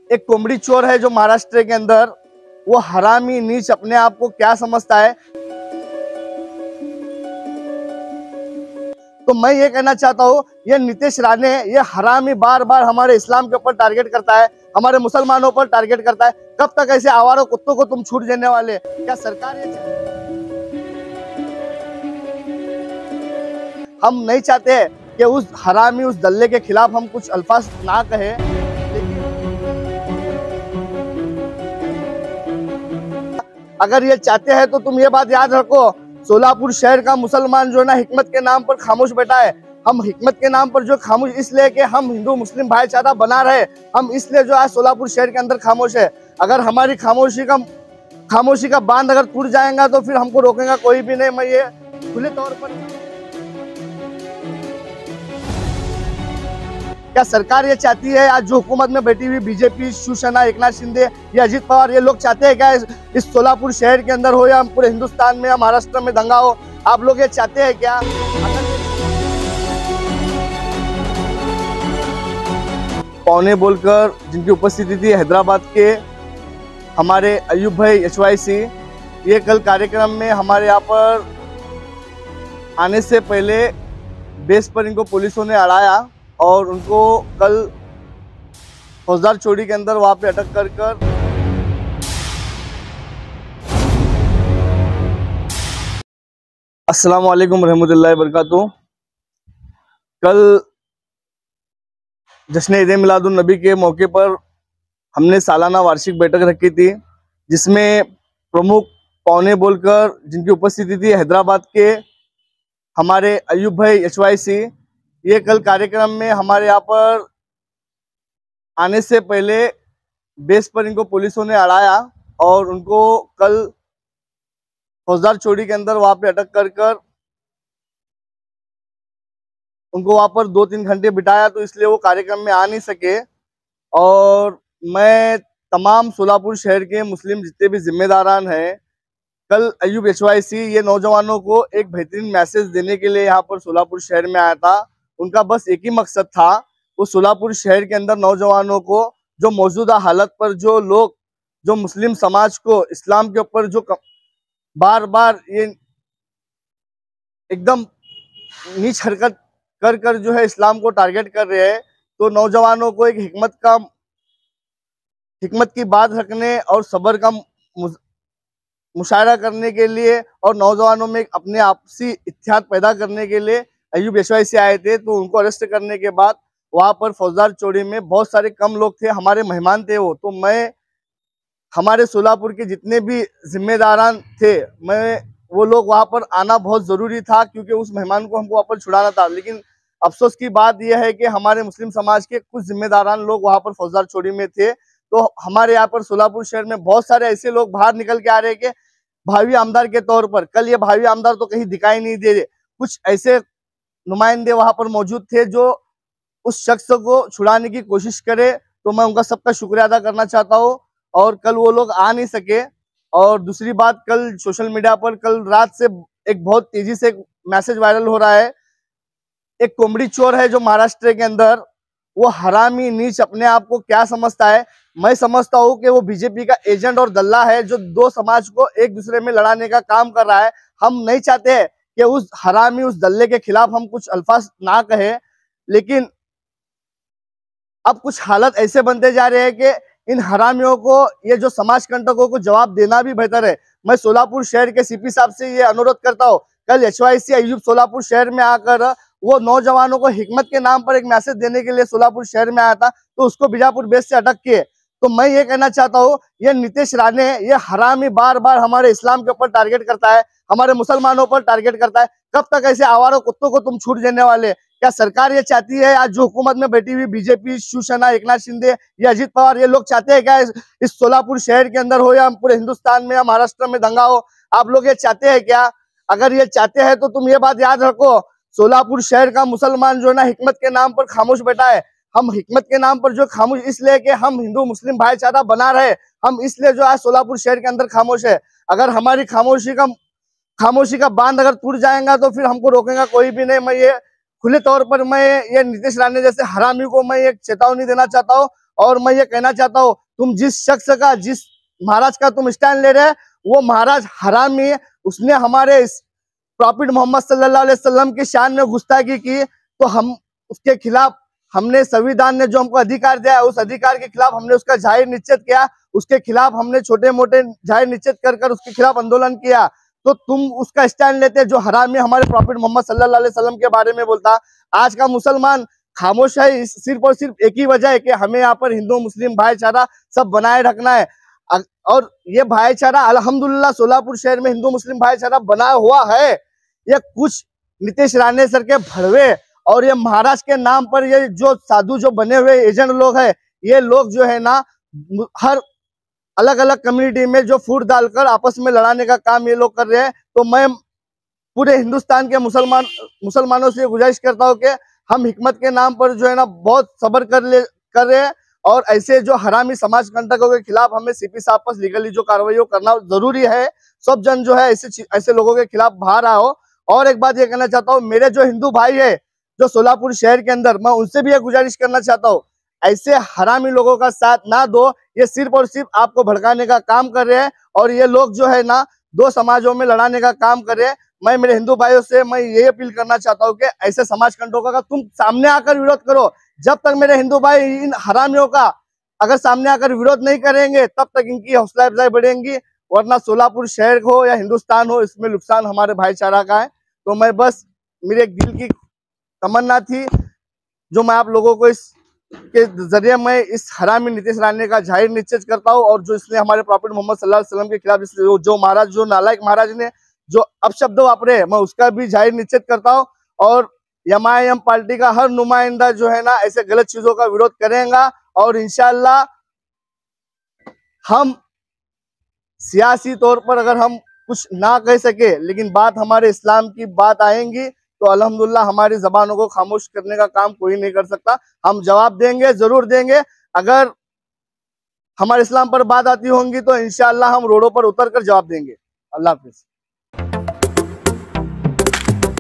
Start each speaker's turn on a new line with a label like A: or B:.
A: एक कोमड़ी चोर है जो महाराष्ट्र के अंदर, वो हरामी नीच अपने आप को क्या समझता है। तो मैं ये कहना चाहता हूँ, ये नीतीश राणे, ये हरामी बार बार हमारे इस्लाम के ऊपर टारगेट करता है, हमारे मुसलमानों पर टारगेट करता है। कब तक ऐसे आवारा कुत्तों को तुम छूट देने वाले? क्या सरकार हम नहीं चाहते कि उस हरामी, उस दल्ले के खिलाफ हम कुछ अल्फाज ना कहे, लेकिन अगर ये चाहते हैं तो तुम ये बात याद रखो, सोलापुर शहर का मुसलमान जो है ना, हिकमत के नाम पर खामोश बैठा है। हम हिकमत के नाम पर जो खामोश इसलिए कि हम हिंदू मुस्लिम भाईचारा बना रहे, हम इसलिए जो आज सोलापुर शहर के अंदर खामोश है। अगर हमारी खामोशी का बांध अगर टूट जाएगा तो फिर हमको रोकेगा कोई भी नहीं। मैं ये खुले तौर पर, क्या सरकार ये चाहती है, आज जो हुकूमत में बैठी हुई बीजेपी, शिवसेना, एकनाथ शिंदे, ये अजीत पवार, ये लोग चाहते हैं क्या इस सोलापुर शहर के अंदर हो या पूरे हिंदुस्तान में या महाराष्ट्र में दंगा हो? आप लोग ये चाहते हैं क्या? पौने बोलकर जिनकी उपस्थिति थी हैदराबाद के हमारे अयूब भाई HYC, ये कल कार्यक्रम में हमारे यहाँ पर आने से पहले बेस पर इनको पुलिसों ने अड़ाया और उनको कल फौजदार चोरी के अंदर वहां पे अटक कर अस्सलाम वालेकुम रहमतुल्लाहि बरकातहू। कल जश्न ईद मिलादुन नबी के मौके पर हमने सालाना वार्षिक बैठक रखी थी, जिसमें प्रमुख पौने बोलकर जिनकी उपस्थिति थी हैदराबाद के हमारे अयूब भाई HYC, ये कल कार्यक्रम में हमारे यहाँ पर आने से पहले बेस पर इनको पुलिसों ने अड़ाया और उनको कल फौजदार चोरी के अंदर वहां पे अटक कर उनको वहां पर 2-3 घंटे बिठाया, तो इसलिए वो कार्यक्रम में आ नहीं सके। और मैं तमाम सोलापुर शहर के मुस्लिम जितने भी जिम्मेदारान हैं, कल अयूब HYC ये नौजवानों को एक बेहतरीन मैसेज देने के लिए यहाँ पर सोलापुर शहर में आया था। उनका बस एक ही मकसद था, वो सोलापुर शहर के अंदर नौजवानों को जो मौजूदा हालत पर जो लोग, जो मुस्लिम समाज को इस्लाम के ऊपर जो बार बार ये एकदम नीच हरकत कर जो है इस्लाम को टारगेट कर रहे हैं, तो नौजवानों को एक हिकमत की बात रखने और सब्र का मुशायरा करने के लिए और नौजवानों में अपने आपसी इत्तेहाद पैदा करने के लिए अयूब HYC आए थे। तो उनको अरेस्ट करने के बाद वहां पर फौजदार चोरी में बहुत सारे कम लोग थे, हमारे मेहमान थे वो। तो मैं, हमारे सोलापुर के जितने भी जिम्मेदारान थे, वो लोग वहां पर आना बहुत जरूरी था, क्योंकि उस मेहमान को हमको वहां पर छुड़ाना था। लेकिन अफसोस की बात यह है कि हमारे मुस्लिम समाज के कुछ जिम्मेदारान लोग वहां पर फौजदार चोरी में थे। तो हमारे यहाँ पर सोलापुर शहर में बहुत सारे ऐसे लोग बाहर निकल के आ रहे हैं कि भावी आमदार के तौर पर। कल ये भावी आमदार तो कहीं दिखाई नहीं दे रहे, कुछ ऐसे नुमाइंदे वहां पर मौजूद थे जो उस शख्स को छुड़ाने की कोशिश करे। तो मैं उनका सबका शुक्रिया अदा करना चाहता हूँ। और कल वो लोग आ नहीं सके। और दूसरी बात, कल सोशल मीडिया पर कल रात से एक बहुत तेजी से एक मैसेज वायरल हो रहा है। एक कोमड़ी चोर है जो महाराष्ट्र के अंदर, वो हरामी नीच अपने आप को क्या समझता है। मैं समझता हूँ कि वो बीजेपी का एजेंट और दल्ला है, जो दो समाज को एक दूसरे में लड़ाने का काम कर रहा है। हम नहीं चाहते कि उस हरामी, उस दल्ले के खिलाफ हम कुछ अल्फाज ना कहे, लेकिन अब कुछ हालत ऐसे बनते जा रहे हैं कि इन हरामियों को, ये जो समाज कंटकों को जवाब देना भी बेहतर है। मैं सोलापुर शहर के CP साहब से ये अनुरोध करता हूँ, कल HYC अयूब सोलापुर शहर में आकर वो नौजवानों को हिकमत के नाम पर एक मैसेज देने के लिए सोलापुर शहर में आया था, तो उसको बीजापुर बेस से अटक किए। तो मैं ये कहना चाहता हूँ, ये नीतीश राणे, ये हरामी बार बार हमारे इस्लाम के ऊपर टारगेट करता है, हमारे मुसलमानों पर टारगेट करता है। कब तक ऐसे आवारा कुत्तों को तुम छूट देने वाले? क्या सरकार ये चाहती है, आज जो हुकूमत में बैठी हुई बीजेपी, शिवसेना, एकनाथ शिंदे, ये अजीत पवार, ये लोग चाहते हैं क्या इस सोलापुर शहर के अंदर हो या पूरे हिंदुस्तान में या महाराष्ट्र में दंगा हो? आप लोग ये चाहते हैं क्या? अगर ये चाहते हैं तो तुम ये बात याद रखो, सोलापुर शहर का मुसलमान जो है ना, हिकमत के नाम पर खामोश बैठा है। हम हिकमत के नाम पर जो खामोश इसलिए कि हम हिंदू मुस्लिम भाईचारा बना रहे, हम इसलिए जो आज सोलापुर शहर के अंदर खामोश है। अगर हमारी खामोशी का बांध अगर टूट जाएगा तो फिर हमको रोकेगा कोई भी नहीं। मैं ये खुले तौर पर मैं ये नीतीश राणे जैसे हरामी को मैं एक चेतावनी देना चाहता हूँ और मैं ये कहना चाहता हूँ, तुम जिस शख्स का, जिस महाराज का तुम स्टैंड ले रहे हैं, वो महाराज हरामी है। उसने हमारे प्रॉफिट मोहम्मद सल्लल्लाहु अलैहि वसल्लम की शान में गुस्ताखी की, तो हम उसके खिलाफ, हमने संविधान ने जो हमको अधिकार दिया है, उस अधिकार के खिलाफ हमने उसका जाहिर निश्चित किया। उसके खिलाफ हमने छोटे मोटे जाहिर निश्चित कर उसके खिलाफ आंदोलन किया। तो तुम उसका स्टैंड लेते जो हरामी हमारे प्रॉफिट मोहम्मद सल्लल्लाहु अलैहि वसल्लम के बारे में बोलता। आज का मुसलमान खामोश है सिर्फ और सिर्फ एक ही वजह है कि हमें यहाँ पर हिंदू मुस्लिम भाईचारा सब बनाए रखना है। और ये भाईचारा अल्हम्दुलिल्लाह सोलापुर शहर में हिंदू मुस्लिम भाईचारा बना हुआ है। ये कुछ नीतीश राणे सर के भड़वे और ये महाराष्ट्र के नाम पर ये जो साधु जो बने हुए एजेंट लोग हैं, ये लोग जो है ना हर अलग अलग कम्युनिटी में जो फूट डालकर आपस में लड़ाने का काम ये लोग कर रहे हैं। तो मैं पूरे हिंदुस्तान के मुसलमानों से गुजारिश करता हूँ कि हम हिकमत के नाम पर जो है ना बहुत सब्र कर रहे हैं, और ऐसे जो हरामी समाज कंटकों के खिलाफ हमें सीपी साहब पर लीगली जो कार्रवाई करना जरूरी है। सब जन जो है ऐसे लोगों के खिलाफ बाहर आओ। और एक बात ये कहना चाहता हूँ, मेरे जो हिंदू भाई है जो सोलापुर शहर के अंदर, मैं उनसे भी ये गुजारिश करना चाहता हूँ, ऐसे हरामी लोगों का साथ ना दो। ये सिर्फ और सिर्फ आपको भड़काने का काम कर रहे हैं और ये लोग जो है ना दो समाजों में लड़ाने का काम कर रहे हैं। मैं मेरे हिंदू भाइयों से मैं ये अपील करना चाहता हूँ कि ऐसे समाज कंटकों का तुम सामने आकर विरोध करो। जब तक मेरे हिंदू भाई इन हरामियों का अगर सामने आकर विरोध नहीं करेंगे, तब तक इनकी हौसला अफजाई बढ़ेंगी। वरना सोलापुर शहर हो या हिंदुस्तान हो, इसमें नुकसान हमारे भाईचारा का है। तो मैं बस, मेरे एक दिल की तमन्ना थी जो मैं आप लोगों को इसके जरिए मैं इस हरामी नीतीश राणे का जाहिर निश्चित करता हूँ। और जो इसने हमारे प्रॉफिट मोहम्मद सल्लल्लाहु अलैहि वसल्लम के खिलाफ जो महाराज, जो नालायक महाराज ने जो अपशब्द वापरे, मैं उसका भी जाहिर निश्चित करता हूँ। और एमआईएम पार्टी का हर नुमाइंदा जो है ना ऐसे गलत चीजों का विरोध करेगा। और इंशाल्लाह हम सियासी तौर पर अगर हम कुछ ना कह सके, लेकिन बात हमारे इस्लाम की बात आएंगी तो अल्हम्दुलिल्लाह हमारी जबानों को खामोश करने का काम कोई नहीं कर सकता। हम जवाब देंगे, जरूर देंगे। अगर हमारे इस्लाम पर बात आती होंगी तो इंशाअल्लाह हम रोडों पर उतर कर जवाब देंगे। अल्लाह हाफिज।